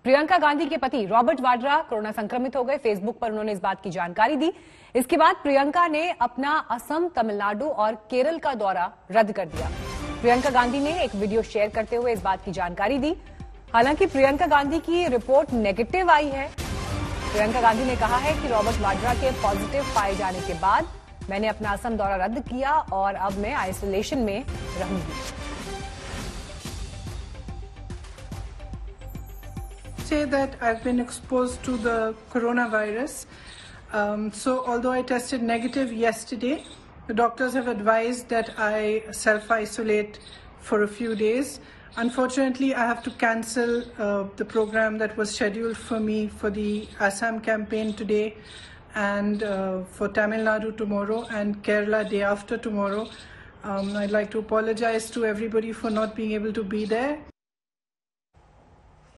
प्रियंका गांधी के पति Robert Vadra corona संक्रमित हो गए। फेसबुक पर उन्होंने इस बात की जानकारी दी। इसके बाद प्रियंका ने अपना असम, तमिलनाडु और केरल का दौरा रद्द कर दिया। प्रियंका गांधी ने एक वीडियो शेयर करते हुए इस बात की जानकारी दी। हालांकि प्रियंका गांधी की रिपोर्ट नेगेटिव आई है। प्रियंका गांधी ने कहा है कि रॉबर्ट वाड्रा के पॉजिटिव पाए जाने के बाद मैंने अपना असम दौरा रद्द किया और अब मैं आइसोलेशन में रहूंगी। Say that I've been exposed to the coronavirus. So although I tested negative yesterday, the doctors have advised that I self-isolate for a few days. Unfortunately, I have to cancel the program that was scheduled for me for the Assam campaign today and for Tamil Nadu tomorrow and Kerala day after tomorrow. I'd like to apologize to everybody for not being able to be there.